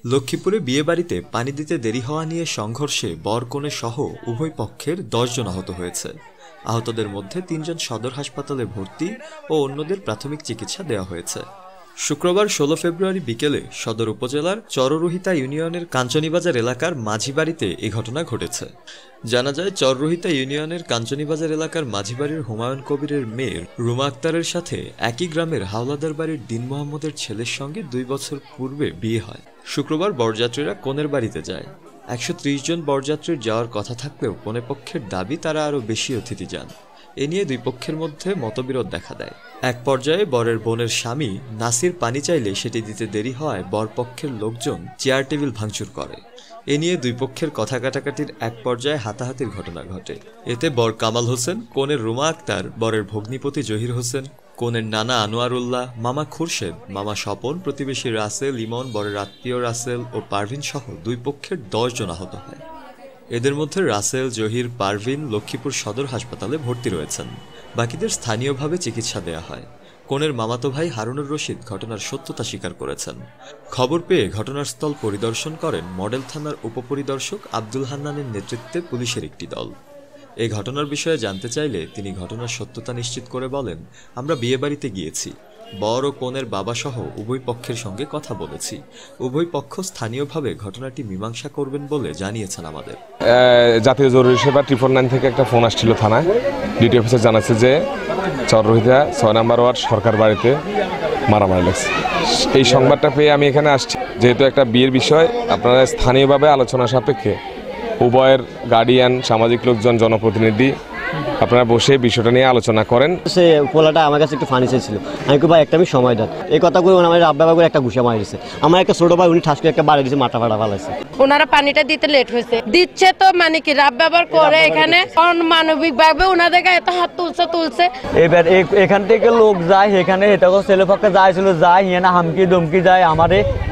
লক্ষ্মীপুরে বিয়েবাড়িতে পানি দিতে দেরি হওয়া নিয়ে সংঘর্ষে বর কনে সহ উভয় পক্ষের 10 জন আহত হয়েছে। আহতদের মধ্যে 3 জন সদর হাসপাতালে ভর্তি ও অন্যদের প্রাথমিক চিকিৎসা দেওয়া হয়েছে। শুক্রবার 16 ফেব্রুয়ারি বিকেলে সদর উপজেলার চররোহিতা ইউনিয়নের কাঞ্চনীবাজার এলাকার মাঝিবাড়িতে এ ঘটনা ঘটেছে। জানা যায়, চররোহিতা ইউনিয়নের কাঞ্চনীবাজার এলাকার মাঝিবাড়ির হুমায়ুন কবিরের মেয়ের রুমা আক্তারের সাথে একই গ্রামের হাওলাদার বাড়ির দিন মোহাম্মদের ছেলের সঙ্গে 2 বছর পূর্বে বিয়ে হয়। শুক্রবার বরযাত্রীরা কনের বাড়িতে যায়। 130 জন বরযাত্রীর যাওয়ার কথা থাকলেও কনে পক্ষের দাবি তারা আরও বেশি অতিথি যান। এ নিয়ে 2 পক্ষের মধ্যে মতবিরোধ দেখা দেয়। এক পর্যায়ে বরের বোনের স্বামী নাসির পানি চাইলে সেটি দিতে দেরি হওয়ায় বরপক্ষের লোকজন চেয়ার টেবিল ভাঙচুর করে। এ নিয়ে 2 পক্ষের কথা কাটাকাটির এক পর্যায়ে হাতাহাতির ঘটনা ঘটে। এতে বর কামাল হোসেন, কনের রুমা আক্তার, বরের ভগ্নিপতি জহির হোসেন, কনের নানা আনোয়ারুল্লাহ, মামা খুরশেদ, মামা স্বপন, প্রতিবেশী রাসেল, ইমন, বরের আত্মীয় রাসেল ও পারভিন সহ 2 পক্ষের 10 জন আহত হয়। এদের মধ্যে রাসেল, জহির, পারভিন লক্ষ্মীপুর সদর হাসপাতালে ভর্তি রয়েছেন। বাকিদের স্থানীয়ভাবে চিকিৎসা দেয়া হয়। কনের মামাতো ভাই হারুনুর রশিদ ঘটনার সত্যতা স্বীকার করেছেন। খবর পেয়ে ঘটনাস্থল পরিদর্শন করেন মডেল থানার উপপরিদর্শক আব্দুল হান্নানের নেতৃত্বে পুলিশের একটি দল। এই ঘটনার বিষয়ে জানতে চাইলে তিনি ঘটনার সত্যতা নিশ্চিত করে বলেন, আমরা বিয়েবাড়িতে গিয়েছি। বর ও কনের বাবা সহ উভয় পক্ষের সঙ্গে কথা বলেছি। উভয় পক্ষ স্থানীয়ভাবে ঘটনাটি মীমাংসা করবেন বলে জানিয়েছেন আমাদের। জাতীয় জরুরি সেবা 999 থেকে একটা ফোন আসছিল থানায়। ডিটি অফিসার জানাচ্ছে যে চররোহিতা 6 নম্বর ওয়ার্ড সরকার বাড়িতে মারামারি লাগছে। এই সংবাদটা পেয়ে আমি এখানে আসছি। যেহেতু একটা বিয়ের বিষয়, আপনারা স্থানীয়ভাবে আলোচনা সাপেক্ষে উভয়ের গার্ডিয়ান, সামাজিক লোকজন, জনপ্রতিনিধি আপনারা বসে বিষয়টা নিয়ে আলোচনা করেন। সে পোলাটা আমার কাছে একটু ফানি চাইছিল। আমি ভাই একটা আমি সময় দেন, এই কথাগুলো আমার আব্বা করে একটা ঘুষা মারি দিয়েছে। আমার একটা ছোট ভাই উনি ঠাস করে একটা বাড়ি দিয়েছে, মাথা ফাটা ফালাইছে। ওনারা পানিটা দিতে লেট হয়েছে, দিচ্ছে তো মানে কি রাব ব্যবহার করে এখানে অমানবিক ভাবে ওনাদের গায়ে এত হাত তুলছে। এবার এখান থেকে লোক যায় এখানে, এটা ছেলে পক্ষে যাইছিল, যায় হিয়ানা হামকি দমকি যায়, আমারে